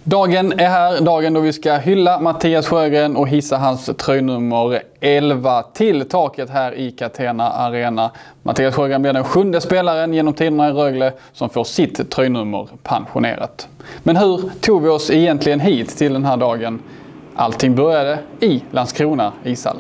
Dagen är här, dagen då vi ska hylla Mattias Sjögren och hissa hans tröjnummer 11 till taket här i Catena Arena. Mattias Sjögren blir den 7:e spelaren genom tiderna i Rögle som får sitt tröjnummer pensionerat. Men hur tog vi oss egentligen hit till den här dagen? Allting började i Landskrona ishall.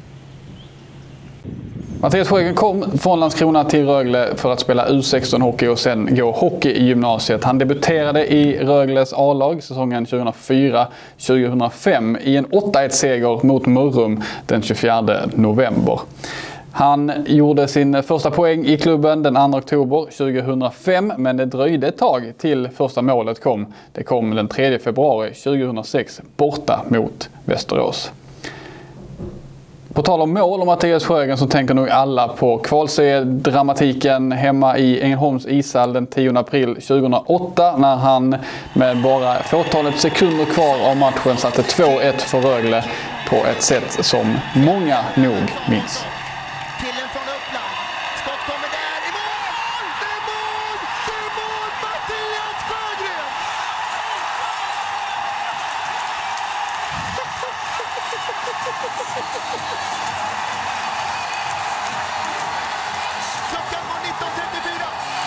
Mattias Sjögren kom från Landskrona till Rögle för att spela U16-hockey och sen gå hockey i gymnasiet. Han debuterade i Rögles A-lag säsongen 2004-2005 i en 8-1-seger mot Mörrum den 24 november. Han gjorde sin första poäng i klubben den 2 oktober 2005, men det dröjde ett tag till första målet kom. Det kom den 3 februari 2006 borta mot Västerås. På tal om mål och Mattias Sjögren så tänker nog alla på kvalseriedramatiken hemma i Ängelholms ishall den 10 april 2008 när han med bara fåtalet sekunder kvar av matchen satte 2-1 för Rögle på ett sätt som många nog minns. Killen från Uppland. Skott kommer där i mål! Det är mål! Det är mål! Mattias Sjögren! Klockan var 19:34.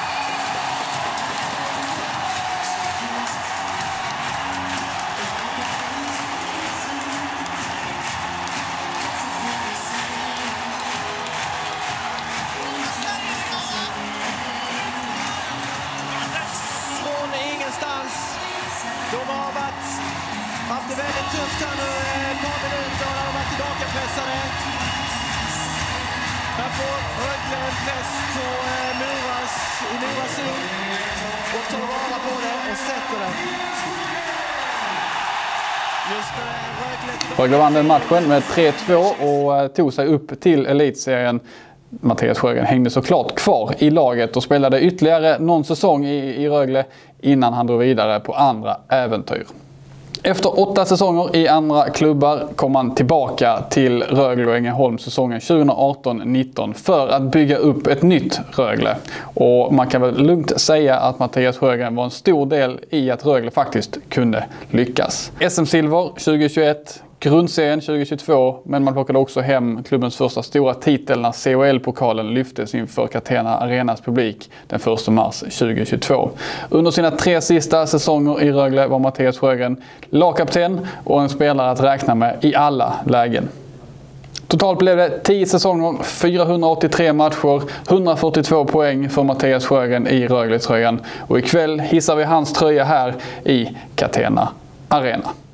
Från ingenstans. De har haft det väldigt tufft här nu ett par minuter och de har varit tillbaka pressade. Här får Rögle en press på Muras i Muras zon och tar vara på det och sätter den. Just Rögle vann den matchen med 3-2 och tog sig upp till elitserien. Mattias Sjögren hängde såklart kvar i laget och spelade ytterligare någon säsong i Rögle innan han drog vidare på andra äventyr. Efter 8 säsonger i andra klubbar kom han tillbaka till Rögle och Ängelholm säsongen 2018-19 för att bygga upp ett nytt Rögle. Och man kan väl lugnt säga att Mattias Sjögren var en stor del i att Rögle faktiskt kunde lyckas. SM-silver 2021, grundserien 2022, men man plockade också hem klubbens första stora titel när CHL-pokalen lyftes inför Catena Arenas publik den 1 mars 2022. Under sina 3 sista säsonger i Rögle var Mattias Sjögren lagkapten och en spelare att räkna med i alla lägen. Totalt blev det 10 säsonger, 483 matcher, 142 poäng för Mattias Sjögren i Rögle-tröjan. Och ikväll hissar vi hans tröja här i Catena Arena.